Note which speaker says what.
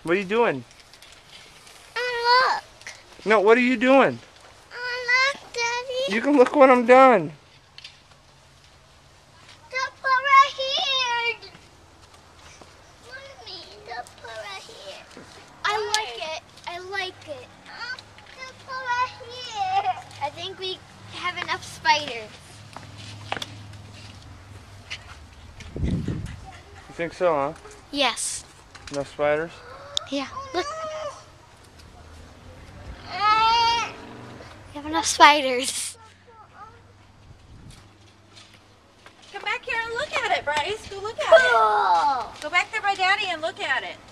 Speaker 1: What are you doing?
Speaker 2: Look.
Speaker 1: No, what are you doing?
Speaker 2: Look, Daddy.
Speaker 1: You can look when I'm done.
Speaker 2: The put right here. Mommy, the put right here. I like it. I like it. The put right here. I think we have enough spiders.
Speaker 1: You think so, huh?
Speaker 2: Yes.
Speaker 1: Enough spiders?
Speaker 2: Yeah. Look. We have enough spiders.
Speaker 3: Come back here and look at it, Bryce. Go look at
Speaker 2: Cool.
Speaker 3: it. Go back there by Daddy and look at it.